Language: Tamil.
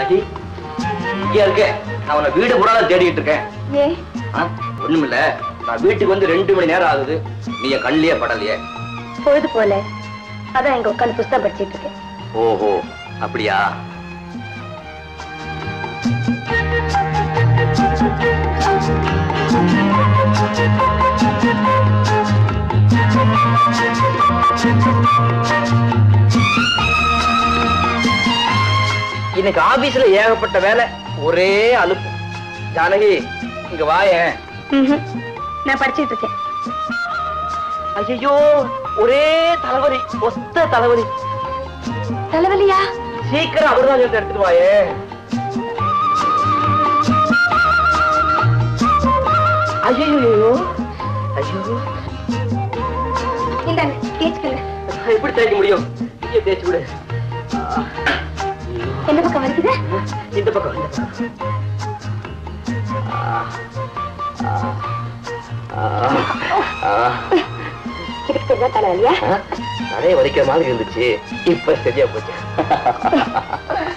மீனாட்சி இங்கே இருக்கேன். நான் உன்னை வீடு பூரா தேடிட்டு இருக்கேன். ஒண்ணுமில்ல, நான் வீட்டுக்கு வந்து 2 மணி நேரம் ஆகுது. நீ என் கண்ணிலேயே படலையே. பொழுது போல அதான் இங்க உட்காந்து புஸ்தகம் படிச்சிட்டு இருக்கேன். ஓஹோ, அப்படியா? இன்னைக்கு ஆபீஸ்ல ஏகப்பட்ட வேலை, ஒரே அலுப்பு. ஜானகி, இங்க வாயேன். நான் படிச்சிட்டு இருக்கேன். ஐயோ, ஒரே தலைவலி, ஒத்த தலைவலி. தலைவலியா? சீக்கிரம் அவர்தான் எடுத்துட்டு வாயே. ஐயோ ஐயோ, இந்தாங்க தேய்ச்சுக்கங்க. எப்படி தேய்க்க முடியும்? நீயே தேய்ச்சு விடு. எந்த பக்கம் வலிக்குது? இந்த பக்கம். இதுக்கு தெரிஞ்சா தலைவலியா? அதே வலிக்கிற மாதிரி இருந்துச்சு, இப்ப சரியா போச்சு.